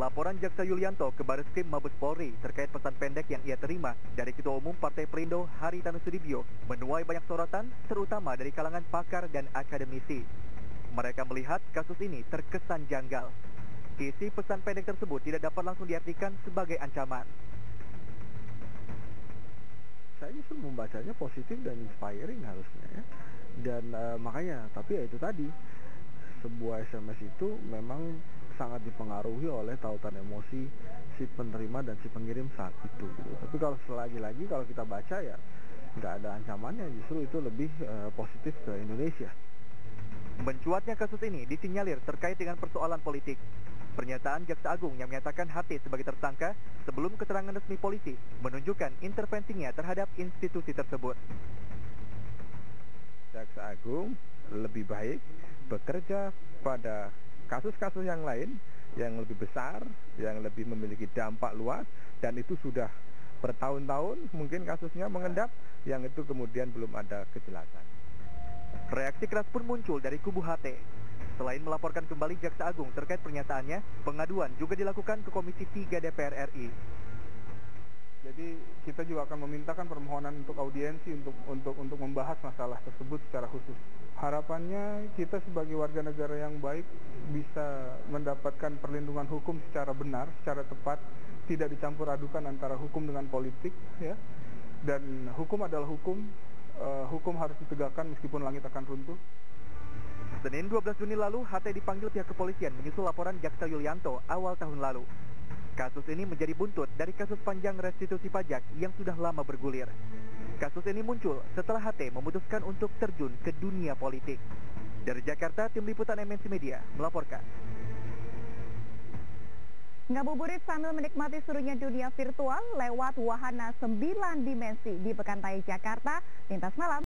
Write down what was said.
Laporan Jaksa Yulianto ke Bareskrim Mabes Polri terkait pesan pendek yang ia terima dari Ketua Umum Partai Perindo Haritanu Sudibyo menuai banyak sorotan, terutama dari kalangan pakar dan akademisi. Mereka melihat kasus ini terkesan janggal. Isi pesan pendek tersebut tidak dapat langsung diartikan sebagai ancaman. Saya justru membacanya positif dan inspiring harusnya ya. Dan makanya, tapi ya itu tadi, sebuah SMS itu memang sangat dipengaruhi oleh tautan emosi si penerima dan si pengirim saat itu gitu. Tapi kalau selagi-lagi kalau kita baca ya nggak ada ancamannya, justru itu lebih positif ke Indonesia. Mencuatnya kasus ini disinyalir terkait dengan persoalan politik. Pernyataan Jaksa Agung yang menyatakan HT sebagai tersangka sebelum keterangan resmi polisi menunjukkan intervensinya terhadap institusi tersebut. Jaksa Agung lebih baik bekerja pada kasus-kasus yang lain yang lebih besar, yang lebih memiliki dampak luas, dan itu sudah bertahun-tahun mungkin kasusnya mengendap, yang itu kemudian belum ada kejelasan. Reaksi keras pun muncul dari kubu HT. Selain melaporkan kembali Jaksa Agung terkait pernyataannya, pengaduan juga dilakukan ke Komisi 3 DPR RI. Jadi kita juga akan memintakan permohonan untuk audiensi untuk membahas masalah tersebut secara khusus. Harapannya kita sebagai warga negara yang baik bisa mendapatkan perlindungan hukum secara benar, secara tepat, tidak dicampur adukan antara hukum dengan politik, ya. Dan hukum adalah hukum, hukum harus ditegakkan meskipun langit akan runtuh. Senin 12 Juni lalu, HT dipanggil pihak kepolisian menyusul laporan Jaksa Yulianto awal tahun lalu. Kasus ini menjadi buntut dari kasus panjang restitusi pajak yang sudah lama bergulir. Kasus ini muncul setelah HT memutuskan untuk terjun ke dunia politik. Dari Jakarta, Tim Liputan MNC Media melaporkan. Ngabuburit sambil menikmati serunya dunia virtual lewat wahana 9 dimensi di Pekanbayi, Jakarta, lintas malam.